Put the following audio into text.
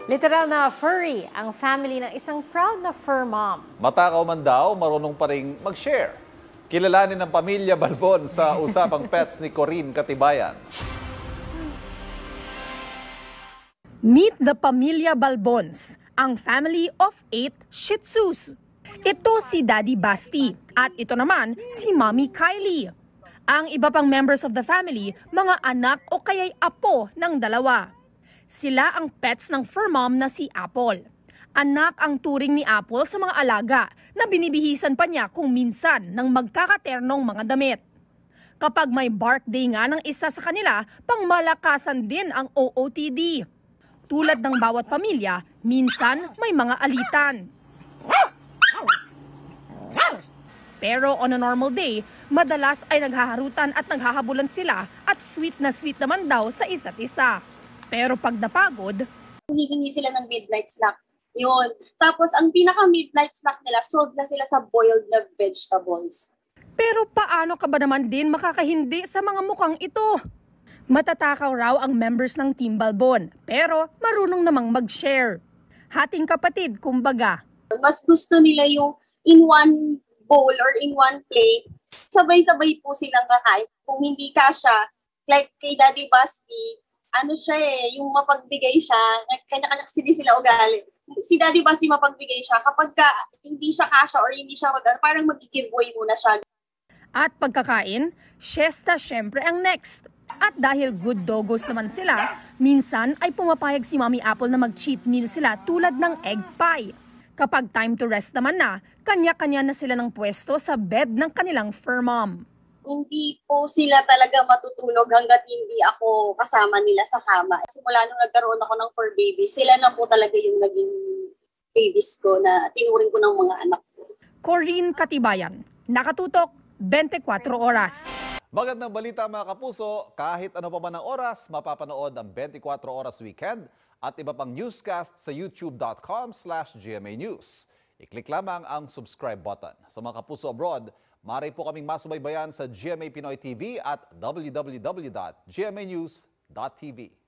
Literal na furry ang family ng isang proud na fur mom. Matakaw man daw, marunong pa rin mag-share. Kilalanin ng pamilya Balbon sa Usapang Pets ni Corinne Katibayan. Meet the Pamilya Balbons, ang family of 8 Shih Tzus. Ito si Daddy Basti at ito naman si Mommy Kylie. Ang iba pang members of the family, mga anak o kaya'y apo ng dalawa. Sila ang pets ng fur mom na si Apple. Anak ang turing ni Apple sa mga alaga na binibihisan pa niya kung minsan ng magkakaternong mga damit. Kapag may birthday nga ng isa sa kanila, pangmalakasan din ang OOTD. Tulad ng bawat pamilya, minsan may mga alitan. Pero on a normal day, madalas ay naghaharutan at naghahabulan sila at sweet naman daw sa isa't isa. Pero pag napagod, hihingi sila ng midnight snack. Yun. Tapos ang pinaka-midnight snack nila, sold na sila sa boiled na vegetables. Pero paano ka ba naman din makakahindi sa mga mukhang ito? Matatakaw raw ang members ng Team Balbon, pero marunong namang mag-share. Hating kapatid, kumbaga. Mas gusto nila yung in one bowl or in one plate, sabay-sabay po silang kakain. Kung hindi kasya, like kay Daddy Basti, ano siya yung mapagbigay siya, kanya-kanya kasi sila ugali. Si Daddy Basti mapagbigay siya, kapag hindi siya kasya or hindi siya parang mag-giveaway muna siya. At pagkakain, siesta syempre ang next. At dahil good doggos naman sila, minsan ay pumapayag si Mommy Apple na mag-cheat meal sila tulad ng egg pie. Kapag time to rest naman na, kanya-kanya na sila ng pwesto sa bed ng kanilang fur mom. Hindi po sila talaga matutulog hanggat hindi ako kasama nila sa kama. Simula nung nagkaroon ako ng fur babies, sila na po talaga yung naging babies ko na tinuring ko ng mga anak ko. Corinne Katibayan, nakatutok 24 oras. Magandang balita mga kapuso, kahit ano pa man ang oras, mapapanood ang 24 Oras Weekend at iba pang newscast sa youtube.com/GMA News. I-click lamang ang subscribe button. Sa mga kapuso abroad, maaari po kaming masubaybayan sa GMA Pinoy TV at www.gmanews.tv.